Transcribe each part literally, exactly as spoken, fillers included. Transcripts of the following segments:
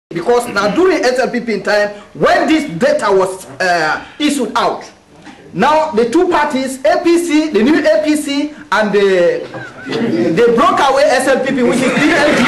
Because now during S L P P in time, when this data was uh, issued out, now the two parties, A P C, the new A P C, and the they broke away S L P P, which is P L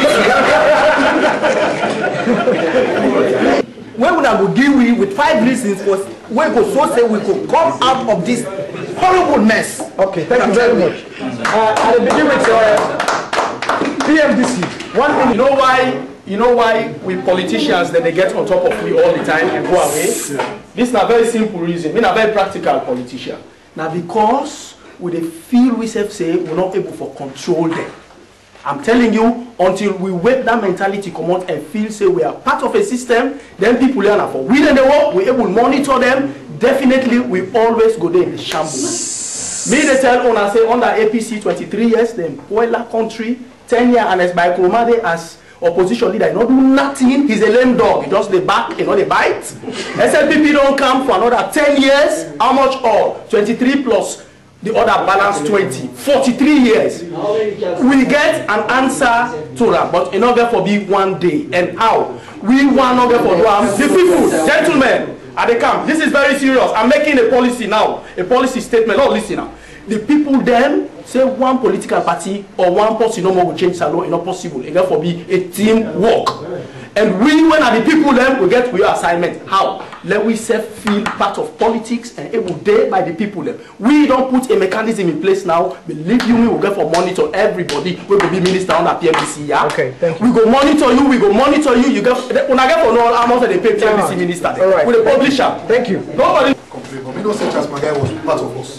D. When we will deal with, with five reasons was we could so say we could come out of this horrible mess. Okay, thank you very much. Uh, I'll begin with uh, P M D C. One thing, you know why? You know why we politicians that they get on top of me all the time and go away? Yeah. This is a very simple reason. We're a very practical politician. Now because we they feel we say we're not able to control them. I'm telling you, until we wake that mentality come out and feel say we are part of a system, then people learn for we in the world, we're able to monitor them. Definitely, we always go there in the shambles. Me they tell on I say under A P C twenty-three years, then Boiler country, ten years, and as by Kromade as opposition leader, he not do nothing. He's a lame dog. He just the back, he not the bite. S L P P don't come for another ten years. How much all? twenty-three plus the other balance twenty. forty-three years. We get an answer to that, but in order for be one day. And how? We want not get for them. The people, gentlemen, at the camp. This is very serious. I'm making a policy now, a policy statement. Not listen now. The people then say one political party or one person no more will change the law. It's not possible. It therefore be a team work. And we, when are the people then, we get your assignment. How? Let we self feel part of politics and it will day by the people then. We don't put a mechanism in place now. Believe you me, we'll get for monitor everybody. We will be minister under P M D C. Yeah? Okay, thank you. We go monitor you. We go monitor you. You get when I get for no how much they pay P M D C minister. All right. With the publisher. Thank you. Nobody. Complain, but we know such as my guy was part of us.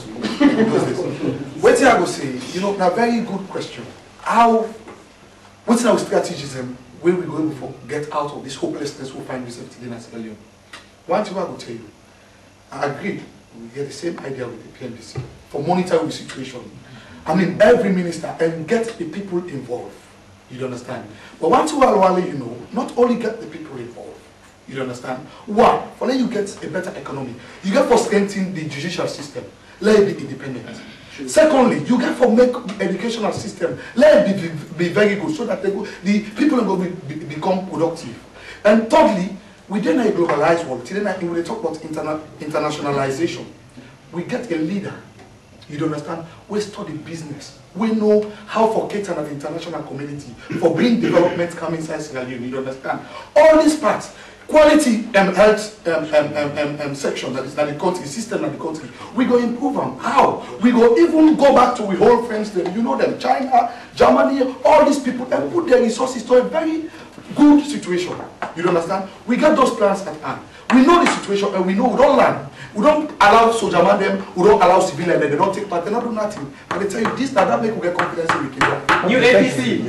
What I go say, you know, a very good question. How, what's our strategism where we going to get out of this hopelessness we find ourselves today as earlier? One thing I will tell you, I agree, we get the same idea with the P M D C for monitoring the situation. I mean, every minister and get the people involved. You understand? But one thing I will let you know, not only get the people involved. You understand? One, for let you get a better economy, you get for strengthening the judicial system. Let it be independent. Sure. Secondly, you get for make the educational system, let it be, be, be very good so that they go, the people will be, be, become productive. And thirdly, we then a globalized world. Today when we talk about interna internationalization, we get a leader. You understand? We study business. We know how for cater an international community for bring development coming inside Sierra Leone. You understand? All these parts. Quality um, health um, um, um, um, um, section that is that the country, system of the country, we go improve them. How? We go even go back to we whole friends them, you know them, China, Germany, all these people, and put their resources to a very good situation. You understand? We get those plans at hand. We know the situation and we know we don't learn. We don't allow soldier man them, we don't allow civilian them, they don't take part, they don't do nothing. But they tell you this, that, that make we get confidence in we can. New A P C.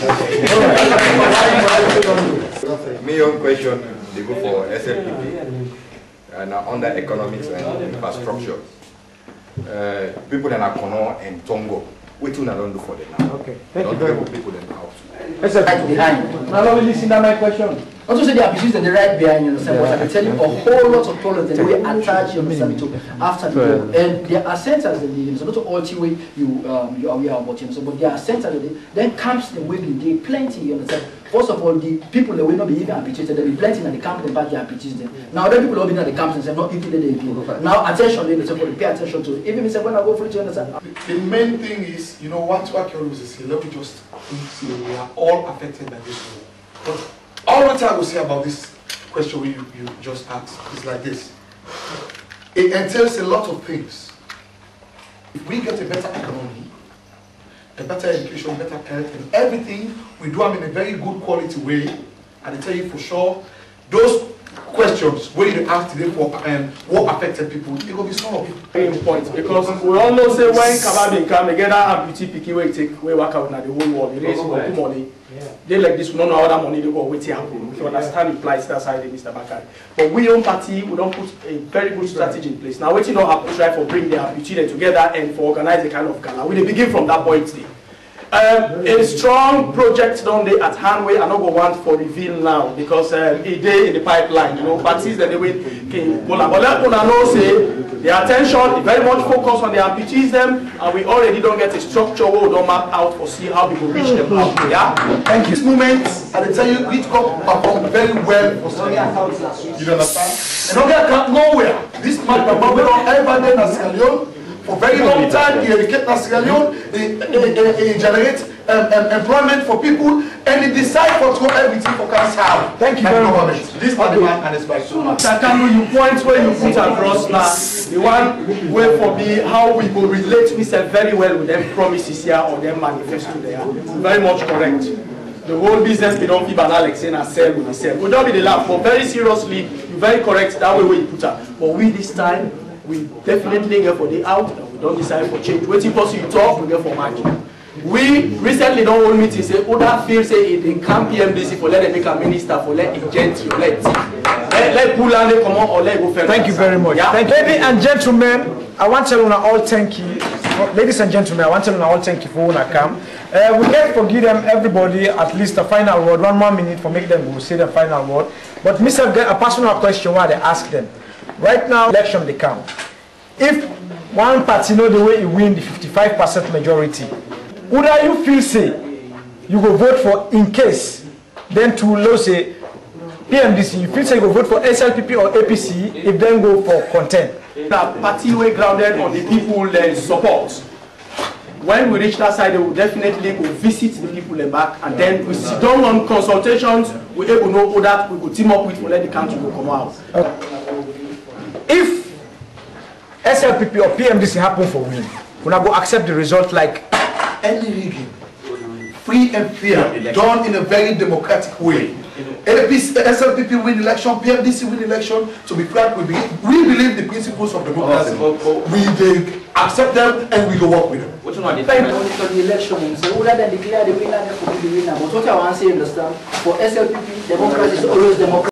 My own question, they go for S L P P and uh, under economics and infrastructure. Uh, people in Akono and Tongo, we too don't do for them now. Okay, thank don't you very much. People them out. S L P P behind. Now let me listen to my question. Also say they are abused and they right behind you, understand? But I can tell you a whole lot of problems that we attach, you understand, to after the war. And there are centers that they, so not all the way you um, you are aware about, you know, but there are centers that they, then camps the way they plenty, you understand? First of all, the people that will not be even habituated, there will be plenty in the camp and back they habituate them. Now other people will be in the camps and say, not people that they do. Now attention, they say, pay attention to it. Even if say when I go for it, you understand? The main thing is, you know, what what you always say, let me just say we are all affected by this war. But all what I will say about this question you, you just asked is like this. It entails a lot of things. If we get a better economy, a better education, better health, and everything we do them in a very good quality way, and I tell you for sure, those questions where you ask today for um, what affected people, it will be solved. Very important because we all know say when Kababin come together and beauty picking where take where work out in the whole world, they raise good money. Yeah. They like this, we don't know how that money they go wait here. We understand the price that's how Mister Bakari. But we own party, we don't put a very good strategy in place. Now waiting on our try for bring their beauty together and for organize a kind of gala. We begin from that point today. Um, a strong project done there at Hanway. I not go want for reveal now because um, a day in the pipeline. You know, parties that they will can but let una know say the attention is very much focused on the amputees them, and we already don't get a structure where we don't map out for see how we will reach them out. Yeah. Thank you. This moment, I tell you, it come perform very well for Sunday. You understand? And okay, can't nowhere. This man perform well ever done as Sierra Leone. For very long time, he educates Sierra Leone, he, he, he, he generates um, um, employment for people, and he decides for throw everything for cancer. Thank you very much. This is the man and his back. Takano, you point where you put across now, the one way for me, how we will relate myself very well with them promises here or them manifesto there. Very much correct. The whole business we don't be banal like saying and sell with the sell. We don't be the laugh, but very seriously, you're very correct that way where you put her. But we this time, we definitely get for the out and we don't decide for change. Waiting for you talk, we get for market. We recently don't hold meeting say other feel say it in camp P M D C for let them make a minister for let it gentry or let let let pull and they come on or let go fair. Thank you very much. Yeah. Thank you. Ladies and gentlemen, I want to tell you all thank you. Ladies and gentlemen, I want to tell you all thank you for una come. Uh, we can forgive them everybody at least a final word, one more minute for make them go say the final word. But Mister get a personal question why they ask them. Right now, election they come. If one party know the way you win the fifty-five percent majority, would you feel say you go vote for in case then to low say P M D C, you feel say you go vote for S L P P or A P C if then go for content? Now, party way grounded on the people they support. When we reach that side, they will definitely go visit the people in back, and then we sit down on consultations. We able to know who that we will team up with for let the country go come out. Okay. If S L P P or P M D C happen for win, we not go accept the result like any rigging, free and fair, done in a very democratic way. S L P P win election, P M D C win election. To be frank, we believe, we believe the principles of democracy. We they accept them and we go work with them. What's not the the election? So rather than declare the winner, they could be the winner. But what I want to say, understand, for S L P P, democracy is always democracy.